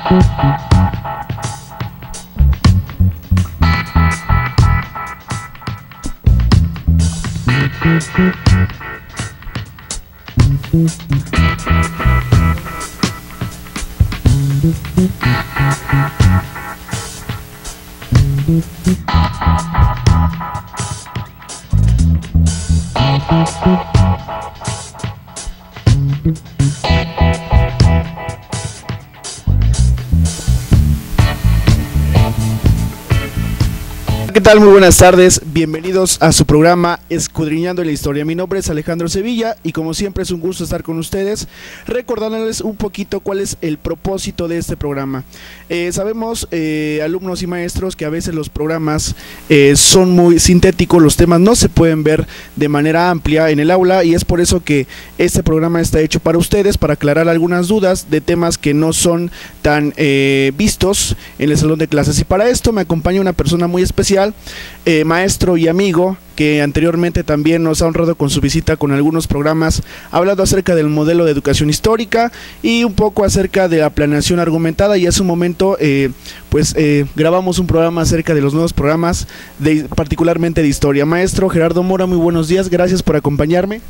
¿Qué tal? Muy buenas tardes, bienvenidos a su programa Escudriñando la Historia. Mi nombre es Alejandro Sevilla y como siempre es un gusto estar con ustedes, recordándoles un poquito cuál es el propósito de este programa. Sabemos, alumnos y maestros, que a veces los programas son muy sintéticos, los temas no se pueden ver de manera amplia en el aula y es por eso que este programa está hecho para ustedes, para aclarar algunas dudas de temas que no son tan vistos en el salón de clases. Y para esto me acompaña una persona muy especial, maestro y amigo, que anteriormente también nos ha honrado con su visita con algunos programas, ha hablado acerca del modelo de educación histórica y un poco acerca de la planeación argumentada, y hace un momento grabamos un programa acerca de los nuevos programas, particularmente de historia. Maestro Gerardo Mora, muy buenos días, gracias por acompañarme.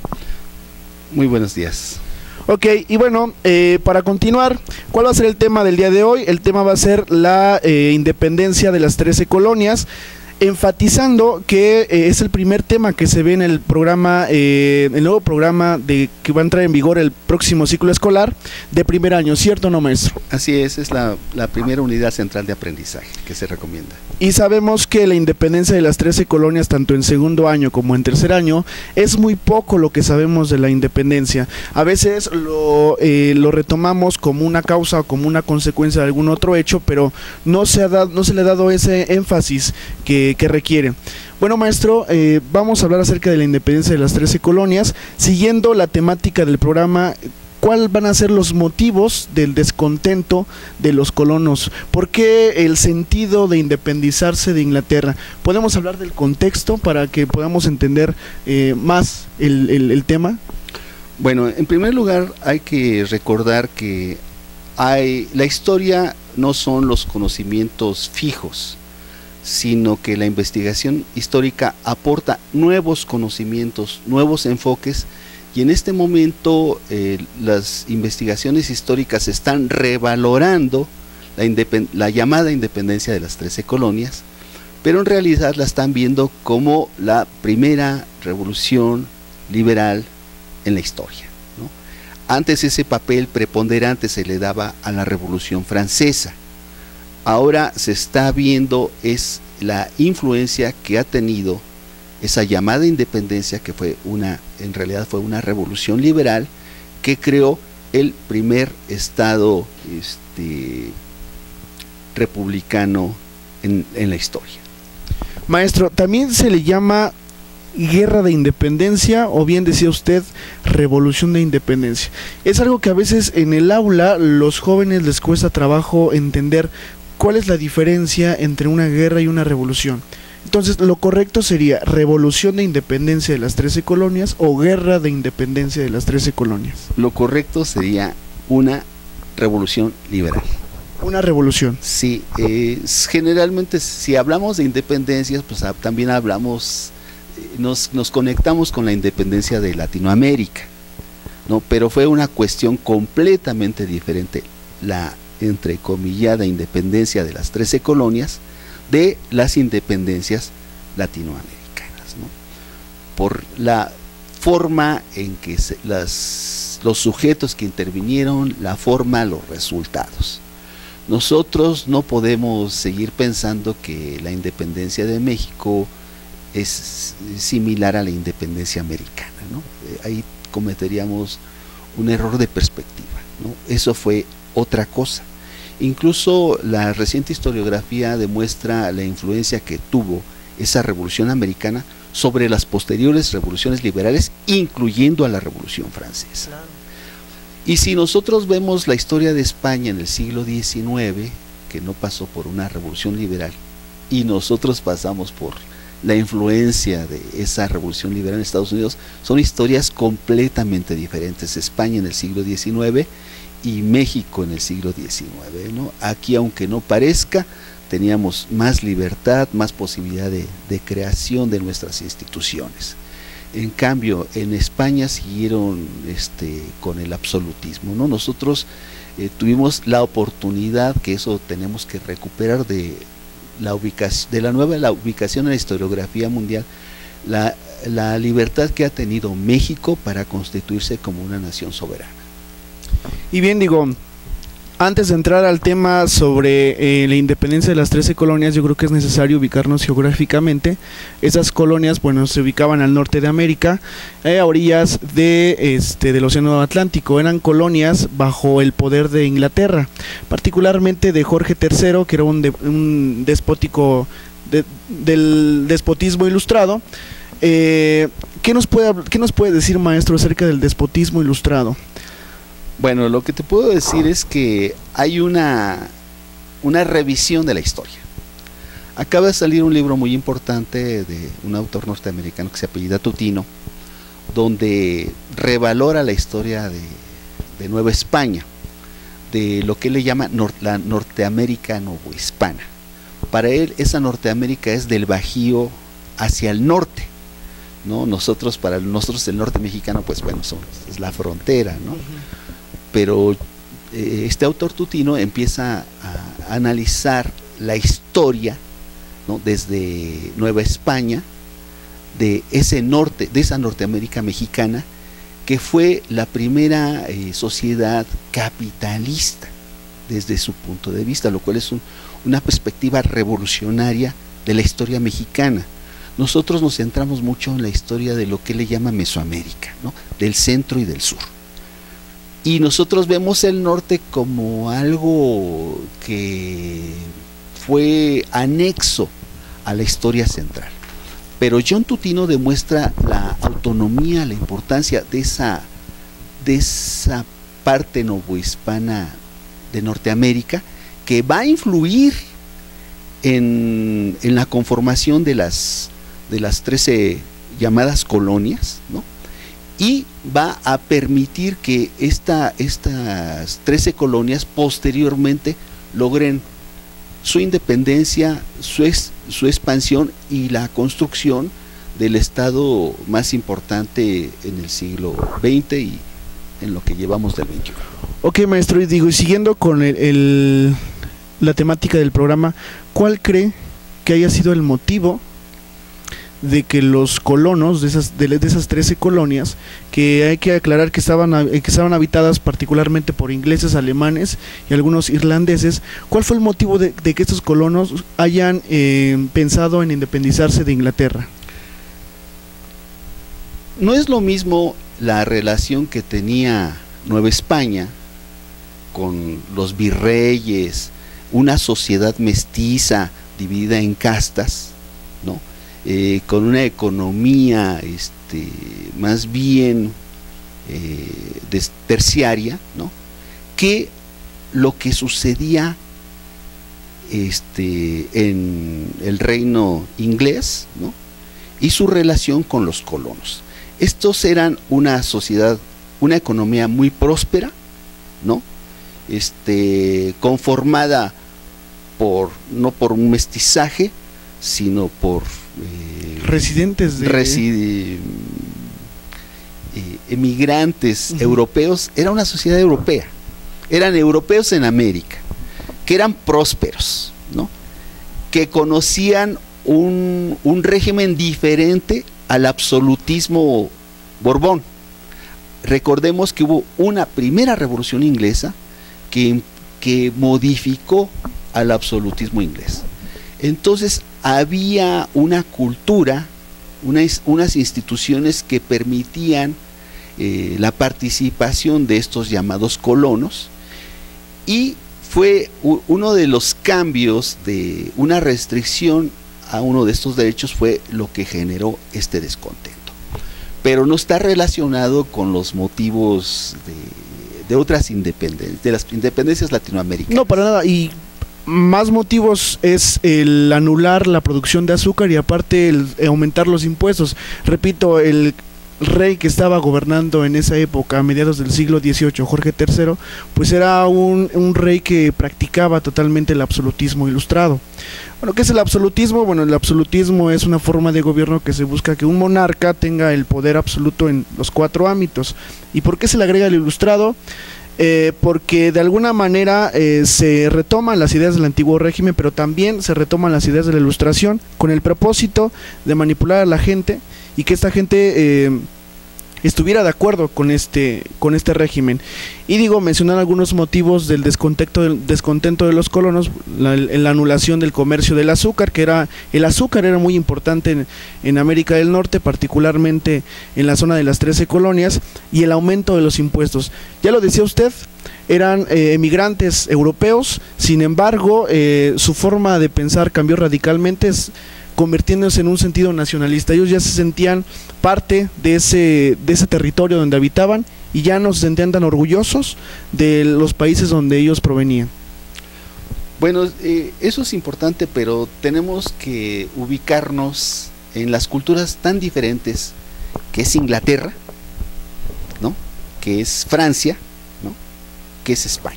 Muy buenos días. Ok, y bueno, para continuar, ¿cuál va a ser el tema del día de hoy? El tema va a ser la independencia de las 13 colonias, enfatizando que es el primer tema que se ve en el programa, el nuevo programa que va a entrar en vigor el próximo ciclo escolar de primer año, ¿cierto o no, maestro? Así es la primera unidad central de aprendizaje que se recomienda. Y sabemos que la independencia de las 13 colonias, tanto en segundo año como en tercer año, es muy poco lo que sabemos de la independencia. A veces lo retomamos como una causa o como una consecuencia de algún otro hecho, pero no se le ha dado ese énfasis que requiere. Bueno, maestro, vamos a hablar acerca de la independencia de las 13 colonias, siguiendo la temática del programa. ¿Cuáles van a ser los motivos del descontento de los colonos? ¿Por qué el sentido de independizarse de Inglaterra? ¿Podemos hablar del contexto para que podamos entender más el tema? Bueno, en primer lugar hay que recordar que la historia no son los conocimientos fijos, sino que la investigación histórica aporta nuevos conocimientos, nuevos enfoques, y en este momento las investigaciones históricas están revalorando la llamada independencia de las 13 colonias, pero en realidad la están viendo como la primera revolución liberal en la historia, ¿no? Antes ese papel preponderante se le daba a la Revolución Francesa. Ahora se está viendo es la influencia que ha tenido esa llamada independencia, que en realidad fue una revolución liberal que creó el primer estado republicano en la historia. Maestro, también se le llama guerra de independencia, o bien decía usted revolución de independencia. Es algo que a veces en el aula los jóvenes les cuesta trabajo entender cuál es la diferencia entre una guerra y una revolución. Entonces, lo correcto sería revolución de independencia de las 13 colonias o guerra de independencia de las 13 colonias. Lo correcto sería una revolución liberal. Una revolución. Sí, generalmente si hablamos de independencias, pues también hablamos, nos conectamos con la independencia de Latinoamérica, ¿no? Pero fue una cuestión completamente diferente, la entrecomillada independencia de las 13 colonias de las independencias latinoamericanas, ¿no? Por la forma en que los sujetos que intervinieron, la forma, los resultados. Nosotros no podemos seguir pensando que la independencia de México es similar a la independencia americana, ¿no? Ahí cometeríamos un error de perspectiva, ¿no? Eso fue otra cosa. Incluso la reciente historiografía demuestra la influencia que tuvo esa revolución americana sobre las posteriores revoluciones liberales, incluyendo a la Revolución Francesa. Claro. Y si nosotros vemos la historia de España en el siglo XIX, que no pasó por una revolución liberal, y nosotros pasamos por la influencia de esa revolución liberal en Estados Unidos, son historias completamente diferentes. España en el siglo XIX y México en el siglo XIX, ¿no? Aquí, aunque no parezca, teníamos más libertad, más posibilidad de creación de nuestras instituciones. En cambio, en España siguieron con el absolutismo, ¿no? Nosotros tuvimos la oportunidad, que eso tenemos que recuperar, de la ubicación en la historiografía mundial, la libertad que ha tenido México para constituirse como una nación soberana. Y bien, digo, antes de entrar al tema sobre la independencia de las 13 colonias, yo creo que es necesario ubicarnos geográficamente. Esas colonias, bueno, se ubicaban al norte de América, a orillas del Océano Atlántico. Eran colonias bajo el poder de Inglaterra, particularmente de Jorge III, que era un despótico del despotismo ilustrado. ¿Qué nos puede decir, maestro, acerca del despotismo ilustrado? Bueno, lo que te puedo decir es que hay una revisión de la historia. Acaba de salir un libro muy importante de un autor norteamericano que se apellida Tutino, donde revalora la historia de Nueva España, de lo que él le llama la Norteamérica novohispana. Para él, esa Norteamérica es del Bajío hacia el norte, ¿no? Para nosotros el norte mexicano, pues bueno, es la frontera, ¿no? Pero este autor Tutino empieza a analizar la historia, ¿no? Desde Nueva España, de ese norte, de esa Norteamérica mexicana, que fue la primera sociedad capitalista desde su punto de vista, lo cual es una perspectiva revolucionaria de la historia mexicana. Nosotros nos centramos mucho en la historia de lo que él le llama Mesoamérica, ¿no? Del centro y del sur. Y nosotros vemos el norte como algo que fue anexo a la historia central. Pero John Tutino demuestra la autonomía, la importancia de esa parte novohispana de Norteamérica, que va a influir en la conformación de las 13 llamadas colonias, ¿no? Y va a permitir que estas 13 colonias posteriormente logren su independencia, su expansión y la construcción del estado más importante en el siglo XX y en lo que llevamos del XXI. Ok, maestro, y siguiendo con la temática del programa, ¿cuál cree que haya sido el motivo de que los colonos de esas 13 colonias, que hay que aclarar que estaban habitadas particularmente por ingleses, alemanes y algunos irlandeses, cuál fue el motivo de que estos colonos hayan pensado en independizarse de Inglaterra? No es lo mismo la relación que tenía Nueva España con los virreyes, una sociedad mestiza dividida en castas, ¿no? Con una economía más bien terciaria, ¿no? Que lo que sucedía en el reino inglés, ¿no? Y su relación con los colonos. Estos eran una sociedad, una economía muy próspera, ¿no? Conformada no por un mestizaje, sino por residentes emigrantes europeos. Era una sociedad europea, eran europeos en América, que eran prósperos, ¿no? Que conocían un régimen diferente al absolutismo Borbón. Recordemos que hubo una primera revolución inglesa que modificó al absolutismo inglés. Entonces había una cultura, unas instituciones que permitían la participación de estos llamados colonos, y fue uno de los cambios de una restricción a uno de estos derechos, fue lo que generó este descontento. Pero no está relacionado con los motivos de otras independencias, de las independencias latinoamericanas. No, para nada. Y más motivos es el anular la producción de azúcar y aparte el aumentar los impuestos. Repito, rey que estaba gobernando en esa época, a mediados del siglo XVIII, Jorge III, pues era un rey que practicaba totalmente el absolutismo ilustrado. Bueno, ¿qué es el absolutismo? Bueno, el absolutismo es una forma de gobierno que se busca que un monarca tenga el poder absoluto en los 4 ámbitos. ¿Y por qué se le agrega el ilustrado? Porque de alguna manera se retoman las ideas del antiguo régimen, pero también se retoman las ideas de la ilustración con el propósito de manipular a la gente y que esta gente estuviera de acuerdo con este régimen. Y digo, mencionar algunos motivos del descontento de los colonos: la anulación del comercio del azúcar, el azúcar era muy importante en América del Norte, particularmente en la zona de las 13 colonias, y el aumento de los impuestos. Ya lo decía usted, eran emigrantes europeos, sin embargo, su forma de pensar cambió radicalmente, convirtiéndose en un sentido nacionalista. Ellos ya se sentían parte de ese territorio donde habitaban y ya no se sentían tan orgullosos de los países donde ellos provenían. Bueno, eso es importante, pero tenemos que ubicarnos en las culturas tan diferentes que es Inglaterra, ¿no?, que es Francia, ¿no?, que es España.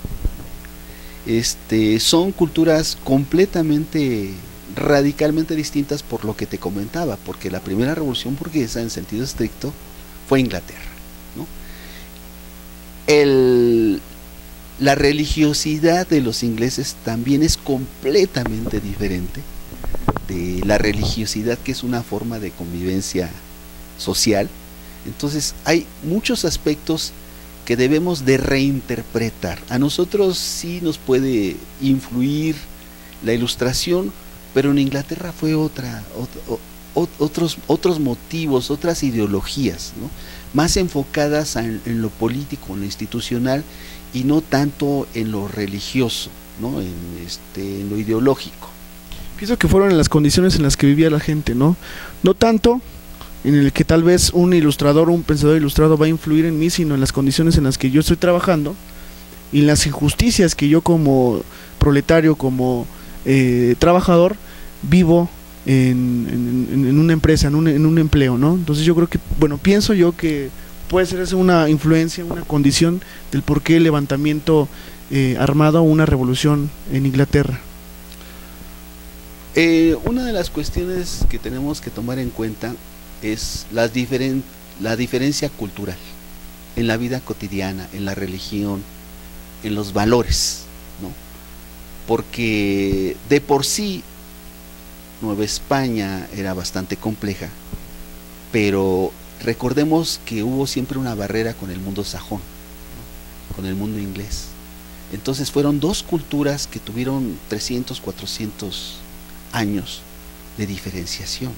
Son culturas completamente, radicalmente distintas, por lo que te comentaba, porque la primera revolución burguesa en sentido estricto fue Inglaterra, ¿no? La religiosidad de los ingleses también es completamente diferente de la religiosidad que es una forma de convivencia social. Entonces hay muchos aspectos que debemos de reinterpretar. A nosotros sí nos puede influir la ilustración, pero en Inglaterra fue otros motivos, otras ideologías, ¿no?, más enfocadas en lo político, en lo institucional, y no tanto en lo religioso, ¿no?, en lo ideológico. Pienso que fueron en las condiciones en las que vivía la gente, no tanto en el que tal vez un ilustrador, un pensador ilustrado va a influir en mí, sino en las condiciones en las que yo estoy trabajando y las injusticias que yo como proletario, como trabajador, vivo en una empresa, en un empleo, ¿no? Entonces yo creo que, pienso yo que puede ser esa una influencia, una condición del por qué el levantamiento armado, una revolución en Inglaterra. Una de las cuestiones que tenemos que tomar en cuenta es la diferencia cultural en la vida cotidiana, en la religión, en los valores, ¿no? Porque de por sí Nueva España era bastante compleja, pero recordemos que hubo siempre una barrera con el mundo sajón, ¿no?, con el mundo inglés. Entonces fueron dos culturas que tuvieron 300, 400 años de diferenciación.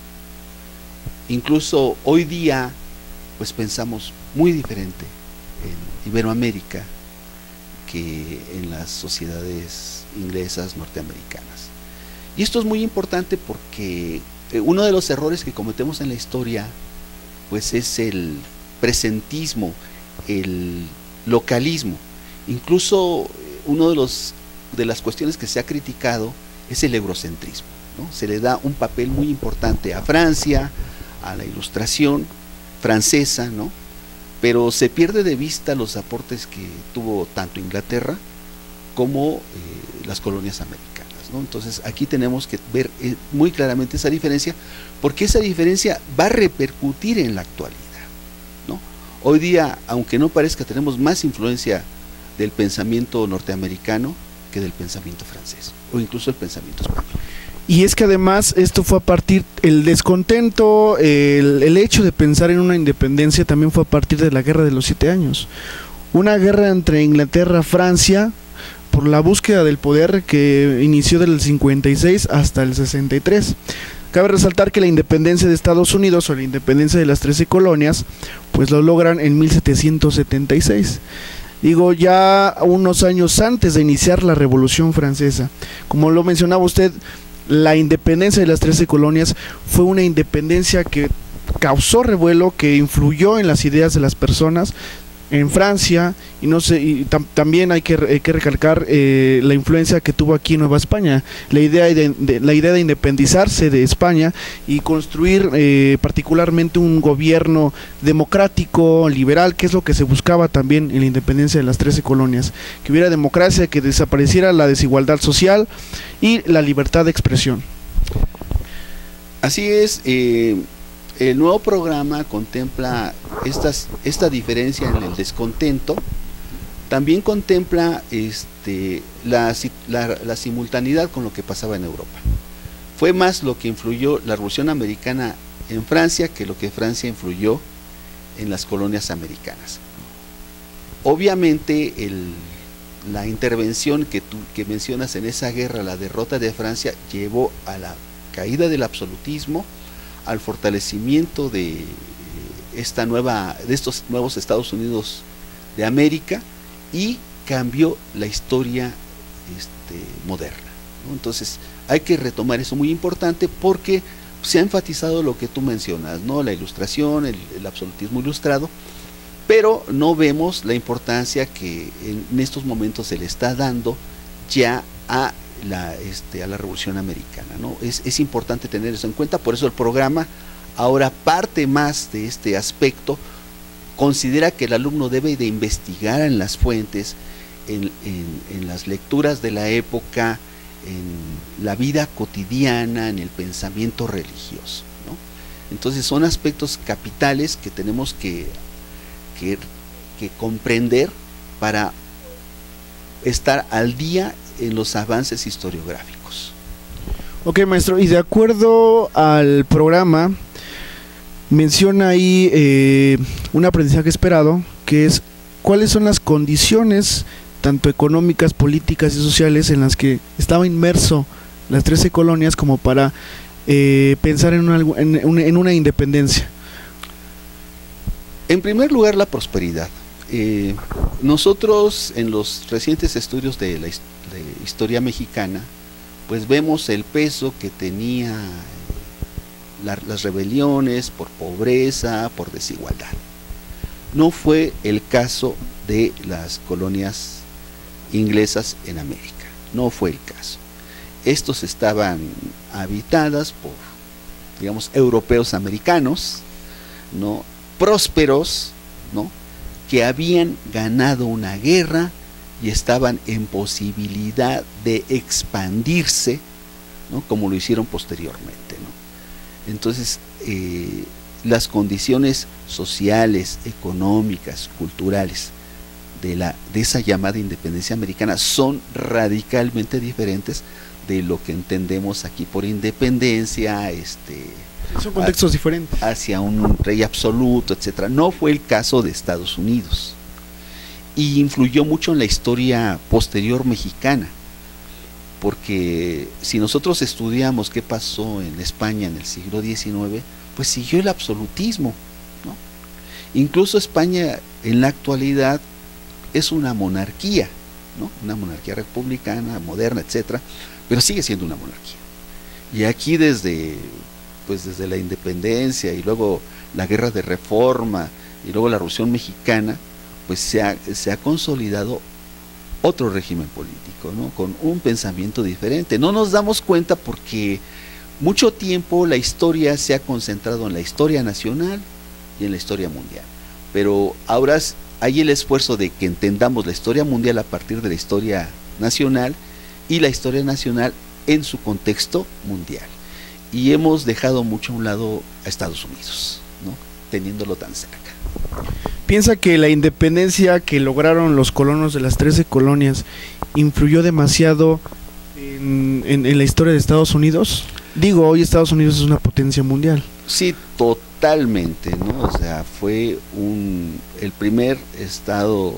Incluso hoy día pues pensamos muy diferente en Iberoamérica que en las sociedades inglesas, norteamericanas. Y esto es muy importante porque uno de los errores que cometemos en la historia pues es el presentismo, el localismo. Incluso uno de las cuestiones que se ha criticado es el eurocentrismo, ¿no? Se le da un papel muy importante a Francia, a la ilustración francesa, ¿no?, pero se pierde de vista los aportes que tuvo tanto Inglaterra como las colonias americanas, ¿no? Entonces aquí tenemos que ver muy claramente esa diferencia, porque esa diferencia va a repercutir en la actualidad, ¿no? Hoy día, aunque no parezca, tenemos más influencia del pensamiento norteamericano que del pensamiento francés, o incluso el pensamiento español. Y es que además esto fue a partir, el descontento, el hecho de pensar en una independencia también fue a partir de la Guerra de los 7 años. Una guerra entre Inglaterra y Francia por la búsqueda del poder que inició del 56 hasta el 63. Cabe resaltar que la independencia de Estados Unidos o la independencia de las 13 colonias pues lo logran en 1776. Digo, ya unos años antes de iniciar la Revolución Francesa. Como lo mencionaba usted, la independencia de las 13 colonias fue una independencia que causó revuelo, que influyó en las ideas de las personas, en Francia, y no sé, y también hay que recalcar la influencia que tuvo aquí en Nueva España, la idea de independizarse de España y construir particularmente un gobierno democrático, liberal, que es lo que se buscaba también en la independencia de las 13 colonias, que hubiera democracia, que desapareciera la desigualdad social y la libertad de expresión. Así es. El nuevo programa contempla esta diferencia en el descontento, también contempla la simultaneidad con lo que pasaba en Europa. Fue más lo que influyó la Revolución Americana en Francia que lo que Francia influyó en las colonias americanas. Obviamente la intervención que mencionas en esa guerra, la derrota de Francia, llevó a la caída del absolutismo, al fortalecimiento de estos nuevos Estados Unidos de América, y cambió la historia moderna, ¿no? Entonces hay que retomar eso, muy importante, porque se ha enfatizado lo que tú mencionas, ¿no? La ilustración, el absolutismo ilustrado, pero no vemos la importancia que en estos momentos se le está dando ya a la Revolución Americana, ¿no? Es importante tener eso en cuenta. Por eso el programa ahora parte más de este aspecto, considera que el alumno debe de investigar en las fuentes, en las lecturas de la época, en la vida cotidiana, en el pensamiento religioso, ¿no? Entonces son aspectos capitales que tenemos que comprender para estar al día en los avances historiográficos. Ok, maestro, y de acuerdo al programa, menciona ahí un aprendizaje esperado, que es cuáles son las condiciones, tanto económicas, políticas y sociales, en las que estaba inmerso las 13 colonias como para pensar en una independencia. En primer lugar, la prosperidad. Nosotros en los recientes estudios de la historia mexicana, pues vemos el peso que tenía las rebeliones por pobreza, por desigualdad. No fue el caso de las colonias inglesas en América, no fue el caso. Estos estaban habitadas por, digamos, europeos americanos, ¿no? Prósperos, ¿no? Que habían ganado una guerra y estaban en posibilidad de expandirse, ¿no? Como lo hicieron posteriormente, ¿no? Entonces, las condiciones sociales, económicas, culturales de esa llamada independencia americana son radicalmente diferentes de lo que entendemos aquí por independencia, son contextos diferentes, hacia un rey absoluto, etcétera. No fue el caso de Estados Unidos, y influyó mucho en la historia posterior mexicana, porque si nosotros estudiamos qué pasó en España en el siglo XIX, pues siguió el absolutismo, ¿no? Incluso España en la actualidad es una monarquía, ¿no? Una monarquía republicana, moderna, etcétera, pero sigue siendo una monarquía. Y aquí desde la independencia y luego la guerra de reforma y luego la Revolución Mexicana, pues se ha consolidado otro régimen político, ¿no? Con un pensamiento diferente. No nos damos cuenta porque mucho tiempo la historia se ha concentrado en la historia nacional y en la historia mundial, pero ahora hay el esfuerzo de que entendamos la historia mundial a partir de la historia nacional y la historia nacional en su contexto mundial, y hemos dejado mucho a un lado a Estados Unidos, ¿no? Teniéndolo tan cerca. ¿Piensa que la independencia que lograron los colonos de las 13 colonias influyó demasiado en la historia de Estados Unidos? Digo, hoy Estados Unidos es una potencia mundial. Sí, totalmente, ¿no? O sea, fue el primer estado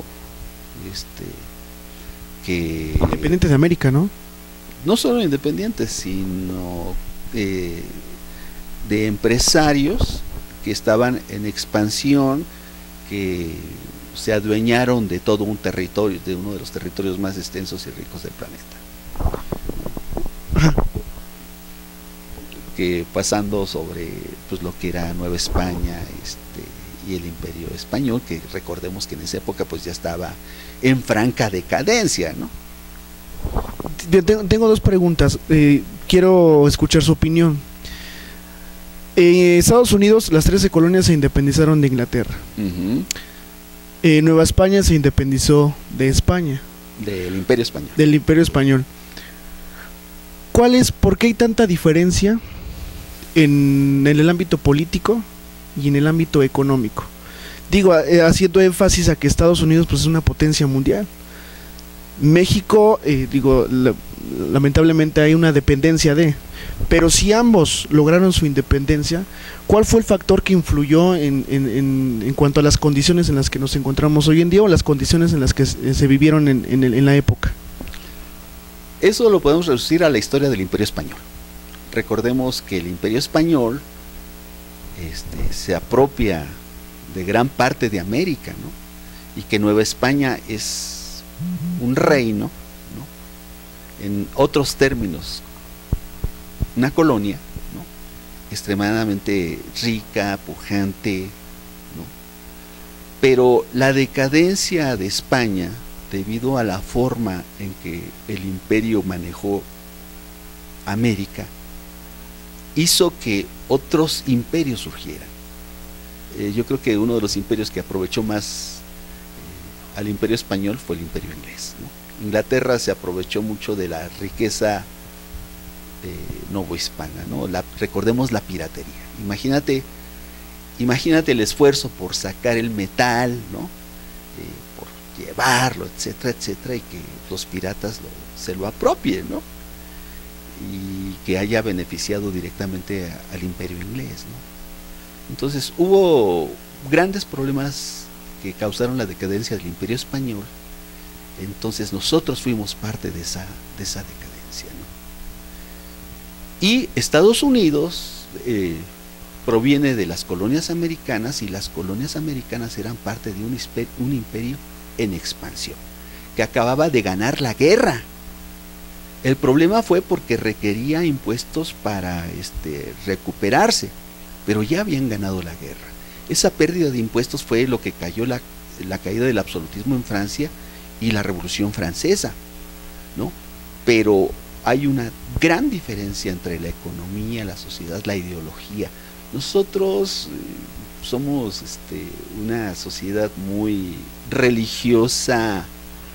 que... Independiente de América, ¿no? No solo independientes, sino de empresarios que estaban en expansión, que se adueñaron de todo un territorio, de uno de los territorios más extensos y ricos del planeta. Que pasando sobre pues lo que era Nueva España, y el Imperio Español, que recordemos que en esa época pues ya estaba en franca decadencia, ¿no? Tengo dos preguntas, quiero escuchar su opinión. En Estados Unidos las 13 colonias se independizaron de Inglaterra. Nueva España se independizó de España. Del Imperio Español. Del Imperio Español. ¿Por qué hay tanta diferencia en el ámbito político y en el ámbito económico? Digo, haciendo énfasis a que Estados Unidos pues es una potencia mundial. México, lamentablemente hay una dependencia pero si ambos lograron su independencia, ¿cuál fue el factor que influyó en cuanto a las condiciones en las que nos encontramos hoy en día o las condiciones en las que se vivieron en la época? Eso lo podemos reducir a la historia del Imperio Español. Recordemos que el Imperio Español se apropia de gran parte de América, ¿no? Y que Nueva España es un reino, ¿no? En otros términos, una colonia, ¿no? Extremadamente rica, pujante, ¿no? Pero la decadencia de España, debido a la forma en que el imperio manejó América, hizo que otros imperios surgieran. Yo creo que uno de los imperios que aprovechó más al Imperio Español fue el Imperio Inglés, ¿no? Inglaterra se aprovechó mucho de la riqueza novohispana, ¿no? Recordemos la piratería. Imagínate el esfuerzo por sacar el metal, ¿no? Por llevarlo, etcétera, etcétera, y que los piratas se lo apropien, ¿no? Y que haya beneficiado directamente al Imperio Inglés, ¿no? Entonces hubo grandes problemas que causaron la decadencia del Imperio Español. Entonces nosotros fuimos parte de esa decadencia, ¿no? Y Estados Unidos proviene de las colonias americanas, y las colonias americanas eran parte de un imperio en expansión, que acababa de ganar la guerra. El problema fue porque requería impuestos para recuperarse, pero ya habían ganado la guerra. Esa pérdida de impuestos fue lo que cayó la caída del absolutismo en Francia y la Revolución Francesa, ¿no? Pero hay una gran diferencia entre la economía, la sociedad, la ideología. Nosotros somos una sociedad muy religiosa,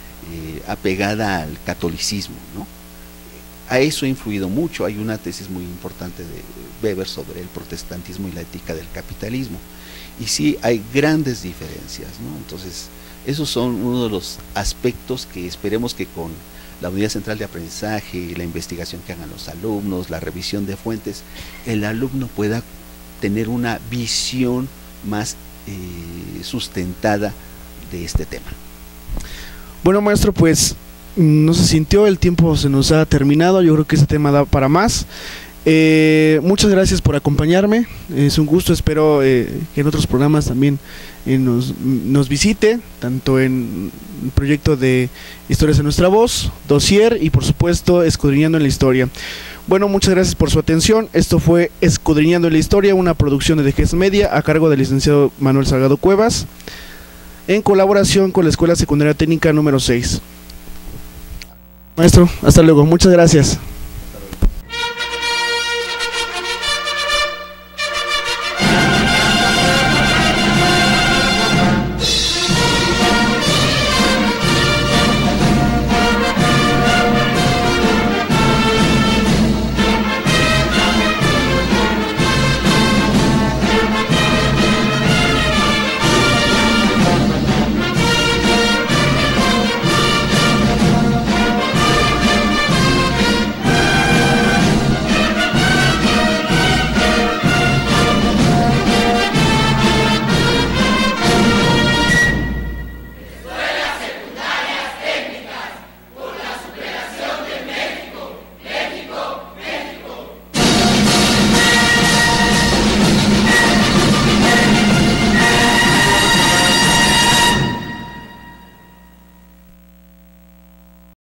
apegada al catolicismo, ¿no? A eso ha influido mucho. Hay una tesis muy importante de Weber sobre el protestantismo y la ética del capitalismo. Y sí, hay grandes diferencias, ¿no? Entonces, esos son uno de los aspectos que esperemos que con la unidad central de aprendizaje, la investigación que hagan los alumnos, la revisión de fuentes, el alumno pueda tener una visión más sustentada de este tema. Bueno, maestro, pues no se sintió, el tiempo se nos ha terminado, yo creo que este tema da para más. Muchas gracias por acompañarme, es un gusto, espero que en otros programas también nos visite, tanto en el proyecto de Historias de Nuestra Voz, Dossier y por supuesto Escudriñando en la Historia. Bueno, muchas gracias por su atención. Esto fue Escudriñando en la Historia, una producción de DGES Media a cargo del licenciado Manuel Salgado Cuevas, en colaboración con la Escuela Secundaria Técnica número 6. Maestro, hasta luego, muchas gracias.